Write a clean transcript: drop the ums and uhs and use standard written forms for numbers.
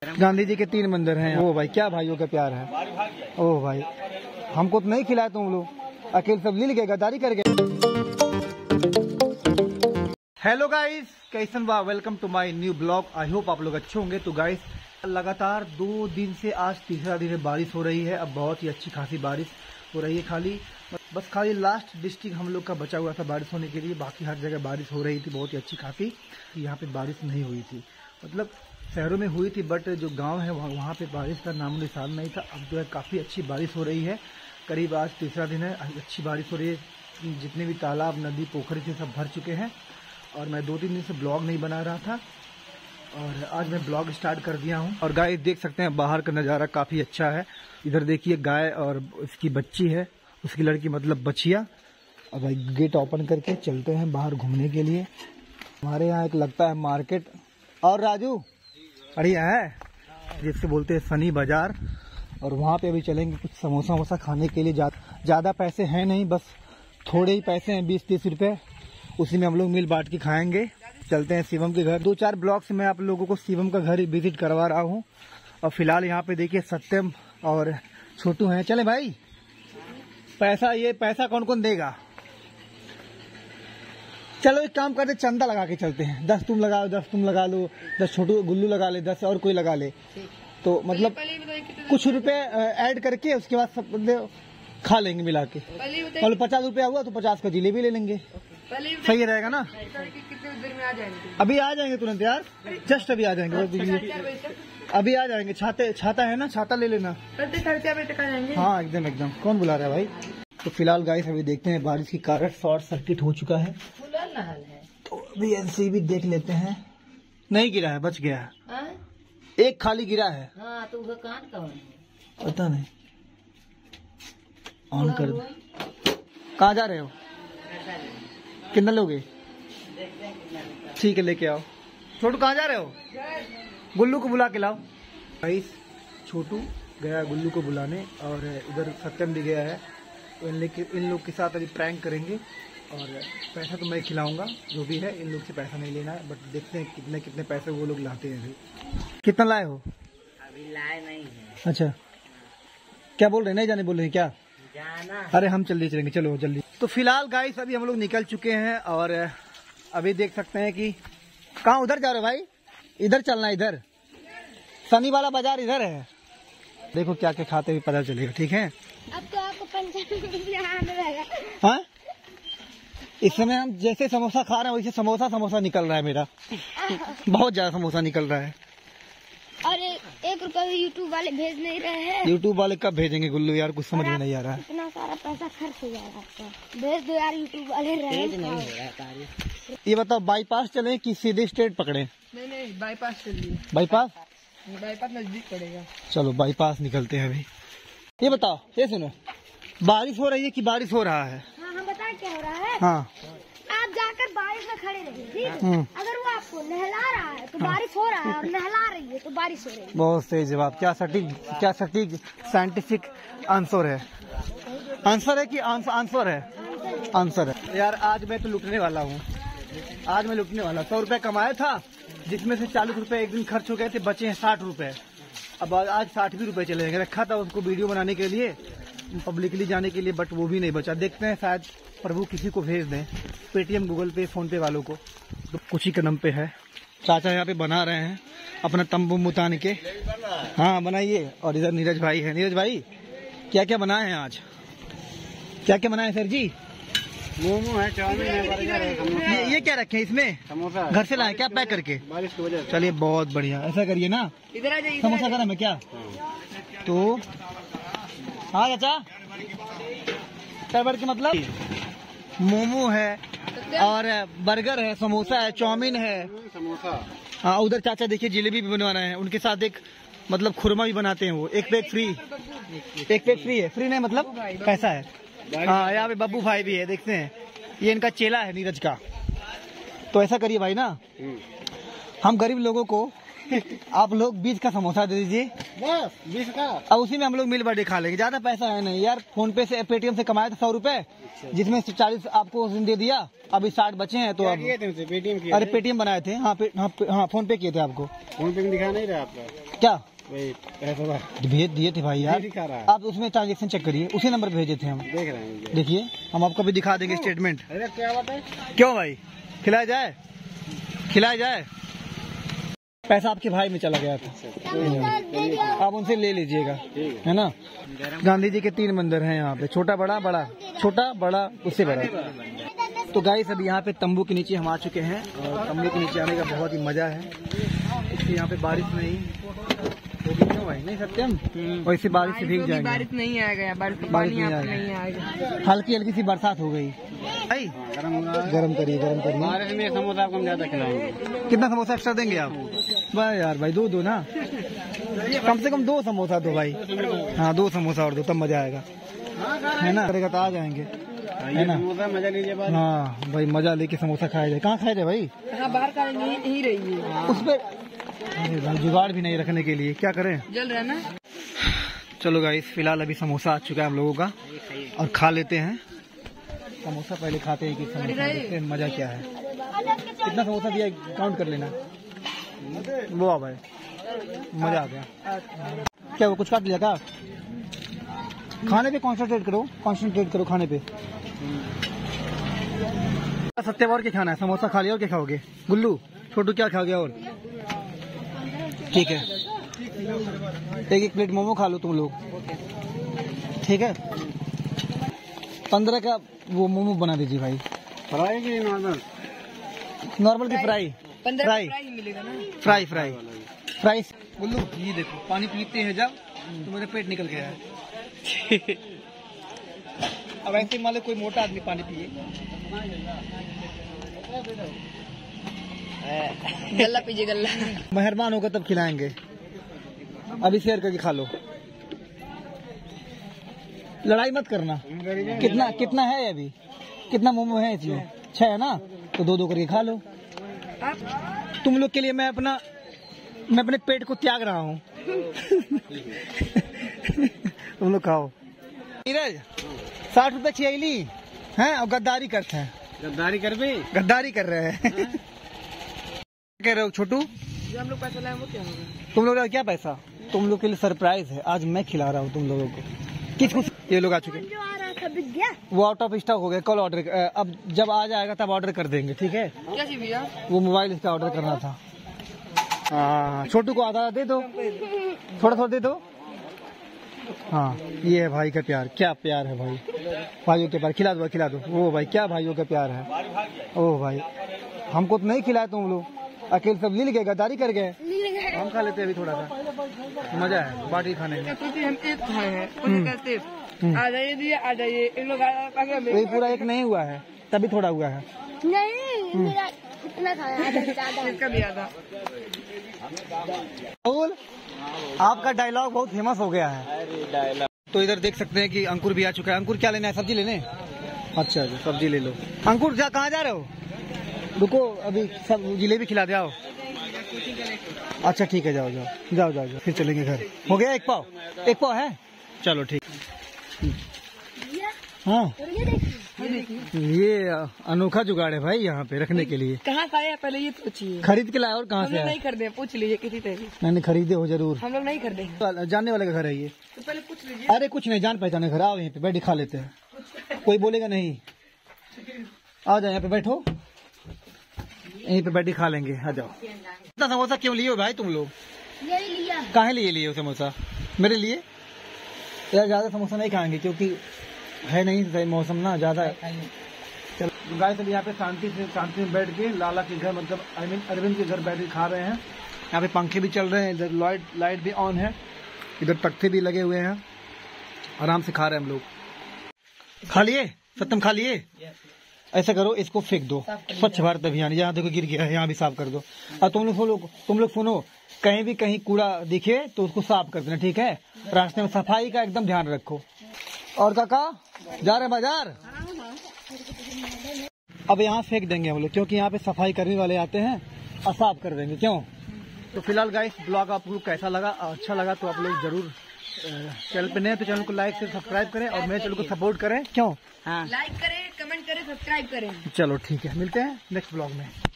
गांधी जी के 3 मंदिर हैं। ओ भाई क्या भाइयों का प्यार है। ओ भाई हमको तो नहीं खिलाया तुम लोग, अकेले सब ले गए, गद्दारी कर गए। हेलो गाइस, कैसन बा, welcome to my new blog. I hope आप लोग अच्छे होंगे। तो गाइस लगातार 2 दिन से आज तीसरा दिन है बारिश हो रही है। अब बहुत ही अच्छी खासी बारिश हो रही है। खाली लास्ट डिस्ट्रिक्ट हम लोग का बचा हुआ था बारिश होने के लिए, बाकी हर जगह बारिश हो रही थी बहुत ही अच्छी खासी। यहाँ पे बारिश नहीं हुई थी, मतलब शहरों में हुई थी, बट जो गांव है वहाँ पे बारिश का नामो निशान नहीं था। अब जो है काफ़ी अच्छी बारिश हो रही है। करीब आज तीसरा दिन है, अच्छी बारिश हो रही है। जितने भी तालाब, नदी, पोखरी थे सब भर चुके हैं। और मैं 2-3 दिन से ब्लॉग नहीं बना रहा था और आज मैं ब्लॉग स्टार्ट कर दिया हूँ। और गाय देख सकते हैं बाहर का नज़ारा काफ़ी अच्छा है। इधर देखिए गाय और इसकी बच्ची है, उसकी लड़की मतलब बछिया। अब भाई गेट ओपन करके चलते हैं बाहर घूमने के लिए। हमारे यहाँ एक लगता है मार्केट, और राजू बढ़िया है, जिससे बोलते हैं सनी बाजार। और वहाँ पे अभी चलेंगे कुछ समोसा वोसा खाने के लिए। ज़्यादा पैसे हैं नहीं, बस थोड़े ही पैसे हैं, 20-30 रुपये। उसी में हम लोग मिल बांट के खाएंगे। चलते हैं शिवम के घर। 2-4 ब्लॉग से मैं आप लोगों को शिवम का घर ही विजिट करवा रहा हूँ। और फिलहाल यहाँ पे देखिए सत्यम और छोटू हैं। चले भाई, पैसा कौन कौन देगा? चलो एक काम करते, चंदा लगा के चलते हैं। 10 तुम लगाओ, 10 तुम लगा लो, 10 छोटू गुल्लू लगा ले, 10 और कोई लगा ले। तो मतलब कुछ रुपए ऐड करके उसके बाद सब खा लेंगे मिला के। और 50 रुपया हुआ तो 50 का जिलेबी ले लेंगे। सही रहेगा ना? कितने देर में आ जाएंगे? अभी आ जाएंगे तुरंत यार, जस्ट अभी आ जाएंगे। अभी आ जाएंगे। छाता है ना, छाता ले लेना। हाँ एकदम। कौन बुला रहा है भाई? तो फिलहाल गाइस अभी देखते हैं बारिश के कारण शॉर्ट सर्किट हो चुका है, तो अभी ऐसे भी देख लेते हैं। नहीं गिरा है, बच गया है। एक खाली गिरा है। हाँ, तो पता नहीं, ऑन कर दो। कहाँ जा रहे हो? कितना लोगे? ठीक है लेके आओ। छोटू कहाँ जा रहे हो? गुल्लू को बुला के लाओ। गाइस छोटू गया गुल्लू को बुलाने, और इधर सत्यम भी गया है। तो इन लोग के साथ अभी प्रैंक करेंगे। और पैसा तो मैं खिलाऊंगा, जो भी है। इन लोग से पैसा नहीं लेना है, बट देखते हैं कितने पैसे वो लोग लाते हैं। अभी कितना लाए हो? अभी लाए नहीं है। अच्छा, क्या बोल रहे हैं? नहीं जाने बोल रहे हैं क्या? जाना। अरे हम जल्दी चलेंगे, चलो जल्दी। तो फिलहाल गाइस अभी हम लोग निकल चुके हैं। और अभी देख सकते हैं कि कहाँ, उधर जा रहे हो भाई? इधर चलना, इधर सनी वाला बाजार इधर है। देखो क्या क्या खाते हुए पता चलेगा, ठीक है? अब तो आपको 55 रुपया आने लगा। हाँ, इस समय हम जैसे समोसा खा रहे हैं वैसे समोसा निकल रहा है मेरा। बहुत ज्यादा समोसा निकल रहा है। और 1 रुपया भी यूट्यूब वाले भेज नहीं रहे हैं। यूट्यूब वाले कब भेजेंगे गुल्लू यार, कुछ समझ में नहीं आ रहा है। इतना सारा पैसा खर्च हो जाएगा आपका, भेज दो यार। यूट्यूब वाले ये बताओ, बाईपास चले कि सीधे स्ट्रेट पकड़े? नहीं, बाईपास चलिए। बाईपास नजदीक पड़ेगा। चलो बाईपास निकलते हैं अभी। ये बताओ, ये सुनो, बारिश हो रही है कि बारिश हो रहा है? हाँ, हम बताएं क्या हो रहा है। हाँ, आप जाकर बारिश में खड़े रहिए, ठीक है? अगर वो आपको नहला रहा है तो बारिश हो रहा है, और नहला रही है तो बारिश हो रही है। बहुत सही जवाब। क्या सटीक साइंटिफिक आंसर है। आंसर है कि आंसर है? आंसर है यार। आज मैं तो लुटने वाला हूँ। 100 रुपए कमाया था, जिसमें से 40 रुपए एक दिन खर्च हो गए थे, बचे हैं 60 रुपए। अब आज 60 भी रुपए चले जाएंगे। रखा था उसको वीडियो बनाने के लिए, पब्लिकली जाने के लिए, बट वो भी नहीं बचा। देखते हैं, शायद प्रभु किसी को भेज दें, पेटीएम, गूगल पे, फोन पे वालों को। तो कुछ ही कदम पे है। चाचा यहाँ पे बना रहे हैं अपना तंबू मुतान के। हाँ बनाइए। और इधर नीरज भाई है। नीरज भाई क्या क्या बनाए हैं आज? क्या क्या बनाए सर जी? मोमो है, चाउमीन है, बर्गर है। ये क्या रखे हैं इसमें? समोसा घर से लाए क्या पैक करके? बारिश की वजह से। चलिए बहुत बढ़िया, ऐसा करिए ना। इधर आ जाइए। समोसा गरम है क्या? तो हाँ चाचा, के मतलब मोमो है और बर्गर है, समोसा है, चाउमीन है, समोसा। हाँ उधर चाचा देखिए जिलेबी भी बनवा रहे हैं। उनके साथ एक मतलब खुरमा भी बनाते हैं वो। एक प्लेट फ्री है। फ्री नहीं मतलब पैसा है। हाँ यहाँ पे बब्बू भाई भी है, देखते हैं। ये इनका चेला है नीरज का। तो ऐसा करिए भाई ना, हम गरीब लोगों को आप लोग 20 का समोसा दे दीजिए, बस 20 का। अब उसी में हम लोग मिल बांट खा लेंगे। ज्यादा पैसा है नहीं यार, फोन पे से पेटीएम से कमाए थे 100 रुपए, जिसमें से 40 आपको उस दिन दे दिया, अभी 60 बचे हैं। तो अब पेटीएम किए? अरे पेटीएम बनाए थे। हाँ फोन पे किए थे आपको। फोन पे दिखा नहीं रहा आपका क्या? पैसा भेज दिए थे भाई यार, आप उसमें ट्रांजेक्शन चेक करिए, उसी नंबर पे भेजे थे हम। देख रहे हैं, देखिए हम आपको भी दिखा देंगे स्टेटमेंट। अरे क्या बात है? क्यों भाई, खिलाया जाए, खिलाया जाए। पैसा आपके भाई में चला गया था, आप उनसे ले लीजिएगा, है ना। गांधी जी के 3 मंदिर हैं यहाँ पे, छोटा बड़ा, बड़ा छोटा बड़ा, उससे बड़ा। तो गाइस अभी यहाँ पे तंबू के नीचे हम आ चुके हैं, और तंबू के नीचे आने का बहुत ही मजा है। इसलिए यहाँ पे बारिश नहीं होगी, क्यों भाई? नहीं सत्यम, और इससे बारिश से भीग जाएंगे। बारिश नहीं आएगा, बारिश नहीं आएगा, हल्की हल्की सी बरसात हो गई भाई। गरम करिए, गरम करिए। बारिश में समोसा आपको हम ज्यादा खिलाएंगे। कितना समोसा एक्स्ट्रा देंगे आप? भाई यार भाई दो ना, कम से कम 2 समोसा दो भाई। हाँ 2 समोसा और दो, तब मजा आएगा, है ना। करेगा तो आ जाएंगे, है ना। मजा लीजिए। हाँ भाई मजा लेके समोसा खाया जाए। कहाँ खाया जाए भाई? बाहर का नहीं रही है उस पे भाई जुगाड़ भी नहीं रखने के लिए, क्या करें? जल रहा है ना। चलो गाइस फिलहाल अभी समोसा आ चुका है हम लोगों का, और खा लेते हैं समोसा। पहले खाते हैं कि समोसा देखते हैं मजा क्या है। कितना समोसा दिया काउंट कर लेना। वो भाई मजा आ गया। क्या वो कुछ काट लिया क्या? खाने पे कंसंट्रेट करो खाने पे। सत्य और क्या खाना है? समोसा खा लिया, और क्या खाओगे? गुल्लू छोटू क्या खाओगे? और ठीक है, एक प्लेट मोमो खा लो तुम लोग, ठीक है। 15 का वो मोमो बना दीजिए भाई। फ्राई की नॉर्मल? नॉर्मल की फ्राई? 15 फ्राई मिलेगा ना। फ्राई। गुल्लू ये देखो, पानी पीते हैं जब तो मेरे पेट निकल गया है। अब ऐसे मान लो कोई मोटा आदमी पानी पिए, गल्ला पीजिए गल्ला। मेहरबान होगा तब खिलाएंगे, अभी शेयर करके खा लो। लड़ाई मत करना। कितना है अभी? कितना मोमो है इसमें? 6 है ना, तो 2 करके खा लो। तुम लोग के लिए मैं अपने पेट को त्याग रहा हूँ। तुम लोग खाओ। नीरज 60 रुपए छियली हैं, और गद्दारी करते हैं। गद्दारी कर रहे हैं। कह रहे हो छोटू? जो हम लोग पैसा लाए वो क्या होगा? तुम लोग का क्या पैसा? तुम लोग के लिए सरप्राइज है, आज मैं खिला रहा हूँ तुम लोगों को। किसको? ये लोग आ चुके, जो आ रहा था बिक गया, वो आउट ऑफ स्टॉक हो गया। कल ऑर्डर, अब जब आ जाएगा तब ऑर्डर कर देंगे, ठीक है। क्या चाहिए भैया? वो मोबाइल इसका ऑर्डर करना था। हाँ छोटू को आधा दे दो, थोड़ा दे दो। हाँ ये है भाई का प्यार, क्या प्यार है भाई, भाइयों के प्यार। खिला दो। ओ भाई क्या भाइयों का प्यार है। ओ भाई हमको तो नहीं खिलाया तुम लोग, अकेले सब ले गए, गद्दारी कर गए। हम खा लेते अभी थोड़ा सा, मजा है बाटी खाने में। हम एक खाए हैं, कहते आ जाइए दिए, आ जाइए। इन लोग ये पूरा एक नहीं हुआ है, तभी थोड़ा हुआ है। नहीं मेरा इतना खाया, इसका भी आधा। राहुल आपका डायलॉग बहुत फेमस हो गया है। तो इधर देख सकते हैं कि अंकुर भी आ चुका है। अंकुर क्या लेना है? सब्जी लेने? अच्छा सब्जी ले लो। अंकुर कहाँ जा रहे हो? रुको अभी सब जिलेबी खिला दे आओ। अच्छा ठीक है, जाओ फिर चलेंगे घर। हो गया एक पाव है, चलो ठीक। हाँ ये अनोखा जुगाड़ है भाई यहाँ पे रखने के लिए। कहाँ से आया पहले ये पूछिए। खरीद के लाए और कहाँ हम से लोग आए? नहीं खरीदे, पूछ लीजिए किसी तरह। मैंने खरीदे हो जरूर, हम लोग नहीं खरीदे। जानने वाले का घर है ये, तो पहले पूछ लीजिए। अरे कुछ नहीं, जान पहचाने घर। आओ यहीं पे बैठ खा लेते हैं, कोई बोलेगा नहीं। आ जाओ यहाँ पे बैठो, यहीं पे बैठ खा लेंगे। आ जाओ। इतना समोसा क्यों लिए हो भाई तुम लोग? यही लिया। काहे लिए हो समोसा? मेरे लिए यार ज्यादा समोसा नहीं खाएंगे क्योंकि है नहीं सही मौसम ना ज्यादा। चलो गाइस अभी यहाँ पे शांति में बैठ के लाला के घर, मतलब अरविंद के घर बैठ के खा रहे हैं। यहाँ पे पंखे भी चल रहे हैं, इधर लाइट भी ऑन है, इधर तख्ते भी लगे हुए हैं। आराम से खा रहे हैं हम लोग। खा लिए सत्यम? खा लिए? ऐसा करो इसको फेंक दो। स्वच्छ भारत अभियान, यहाँ देखो गिर गया है, यहाँ भी साफ कर दो। और तुम लोग सुनो, कहीं कूड़ा दिखे तो उसको साफ कर देना, ठीक है। रास्ते में सफाई का एकदम ध्यान रखो। और काका जा रहे बाजार? अब यहाँ फेंक देंगे हम लोग, क्योंकि यहाँ पे सफाई करने वाले आते हैं और साफ कर देंगे। क्यों? तो फिलहाल गाइस ब्लॉग आपको कैसा लगा, अच्छा लगा तो आप लोग जरूर चैनल पे नए तो चैनल को लाइक से सब्सक्राइब करें और मेरे चैनल को सपोर्ट करें। क्यों? हाँ, लाइक करें, कमेंट करें, सब्सक्राइब करें। चलो ठीक है, मिलते हैं नेक्स्ट ब्लॉग में।